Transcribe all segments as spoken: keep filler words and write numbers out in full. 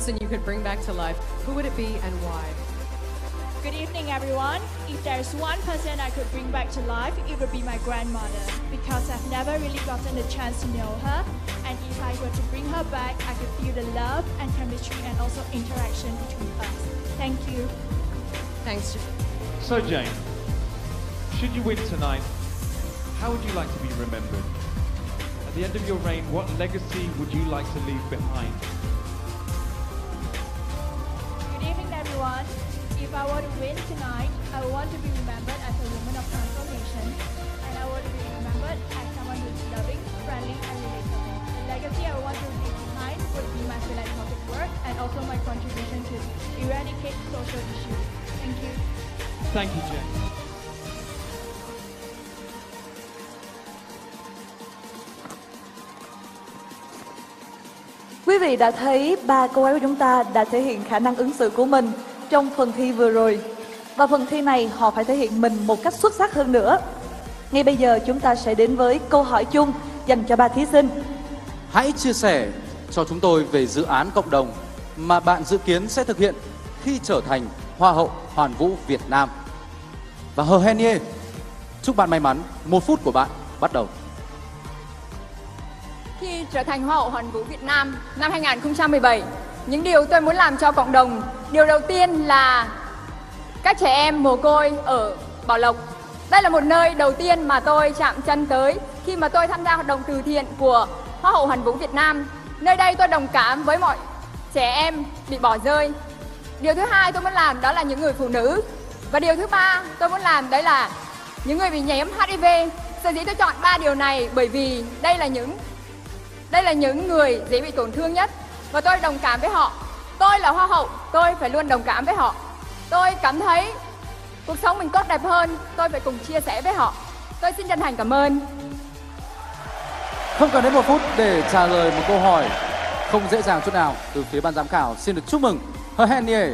person you could bring back to life, who would it be and why? Good evening, everyone. If there's one person I could bring back to life, it would be my grandmother, because I've never really gotten the chance to know her. And if I were to bring her back, I could feel the love and chemistry and also interaction between us. Thank you. Thanks, Jane. So, Jane, should you win tonight, how would you like to be remembered? At the end of your reign, what legacy would you like to leave behind? Good evening, everyone. If I were to win tonight, I would want to be remembered as a woman of transformation, and I want to be remembered as someone who is loving, friendly, and relatable. The legacy I want to leave behind would be my philanthropic work and also my contribution to eradicate social issues. Thank you. Thank you, Jane. Quý vị đã thấy ba cô gái của chúng ta đã thể hiện khả năng ứng xử của mình trong phần thi vừa rồi. Và phần thi này họ phải thể hiện mình một cách xuất sắc hơn nữa. Ngay bây giờ chúng ta sẽ đến với câu hỏi chung dành cho ba thí sinh. Hãy chia sẻ cho chúng tôi về dự án cộng đồng mà bạn dự kiến sẽ thực hiện khi trở thành Hoa hậu Hoàn vũ Việt Nam. Và Hờ Hen Nghê, chúc bạn may mắn. Một phút của bạn bắt đầu. Khi trở thành Hoa hậu Hoàn vũ Việt Nam năm hai nghìn không trăm mười bảy, những điều tôi muốn làm cho cộng đồng, điều đầu tiên là các trẻ em mồ côi ở Bảo Lộc. Đây là một nơi đầu tiên mà tôi chạm chân tới khi mà tôi tham gia hoạt động từ thiện của Hoa hậu Hoàn vũ Việt Nam. Nơi đây tôi đồng cảm với mọi trẻ em bị bỏ rơi. Điều thứ hai tôi muốn làm đó là những người phụ nữ. Và điều thứ ba tôi muốn làm đấy là những người bị nhiễm hát i vê. Sở dĩ tôi chọn ba điều này bởi vì đây là những đây là những người dễ bị tổn thương nhất và tôi đồng cảm với họ. Tôi là Hoa hậu, tôi phải luôn đồng cảm với họ. Tôi cảm thấy cuộc sống mình tốt đẹp hơn, tôi phải cùng chia sẻ với họ. Tôi xin chân thành cảm ơn. Không cần đến một phút để trả lời một câu hỏi không dễ dàng chút nào từ phía ban giám khảo. Xin được chúc mừng Hờ Hen Nghê.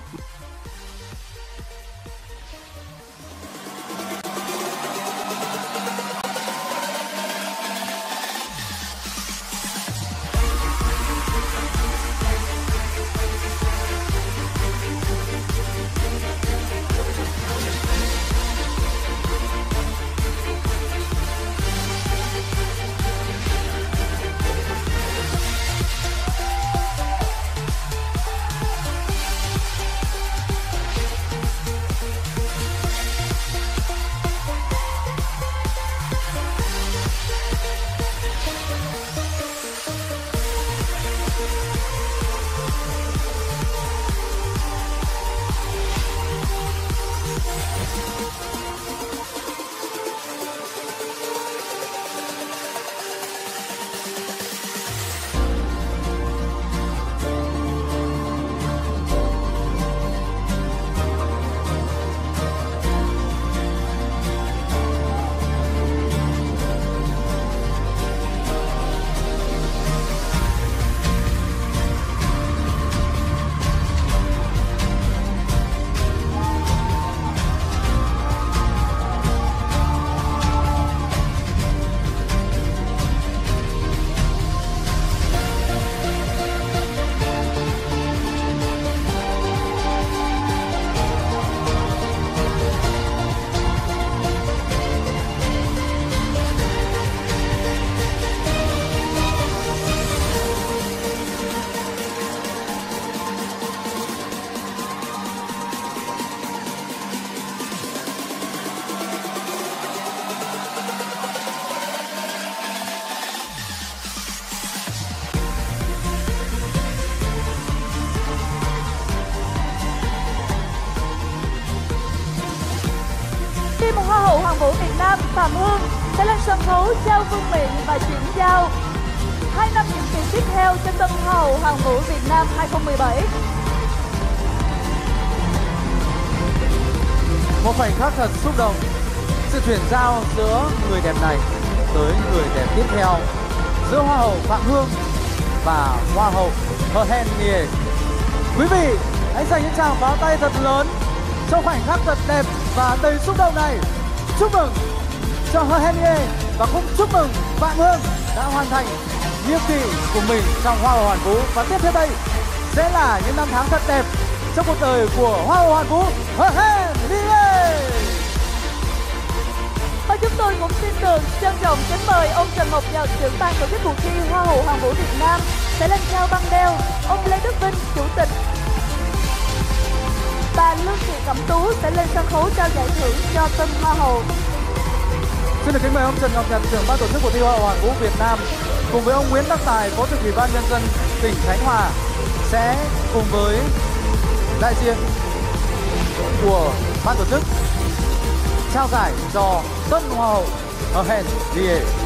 Hoa hậu Hoàn vũ Việt Nam Phạm Hương sẽ lên sân khấu trao vương miện và chuyển giao hai năm nhiệm kỳ tiếp theo cho tân Hoa hậu Hoàn vũ Việt Nam hai không một bảy. Một khoảnh khắc thật xúc động, sự chuyển giao giữa người đẹp này tới người đẹp tiếp theo, giữa Hoa hậu Phạm Hương và Hoa hậu Hờ Hen Nghê. Quý vị hãy dành những tràng pháo tay thật lớn trong khoảnh khắc thật đẹp và đầy xúc động này. Chúc mừng cho Hờ Hen Nghê và cũng chúc mừng Phạm Hương đã hoàn thành nhiệm kỳ của mình trong Hoa hậu Hoàn vũ. Và tiếp theo đây sẽ là những năm tháng thật đẹp trong cuộc đời của Hoa hậu Hoàn Vũ Hờ Hèn Nghê. Và chúng tôi cũng xin được trân trọng kính mời ông Trần Ngọc Nhật, trưởng ban tổ chức cuộc thi Hoa hậu Hoàn vũ Việt Nam sẽ lên trao băng đeo. Ông Lê Đức Vinh, chủ tịch, bà Lương Thị Cẩm Tú sẽ lên sân khấu trao giải thưởng cho tân Hoa hậu. Xin được kính mời ông Trần Ngọc Nhật, trưởng ban tổ chức cuộc thi Hoa hậu Hoàn vũ Việt Nam, cùng với ông Nguyễn Đắc Tài, Phó Chủ tịch Ủy ban Nhân dân tỉnh Khánh Hòa sẽ cùng với đại diện của ban tổ chức trao giải cho tân Hoa hậu Hờ Hèn Nghê.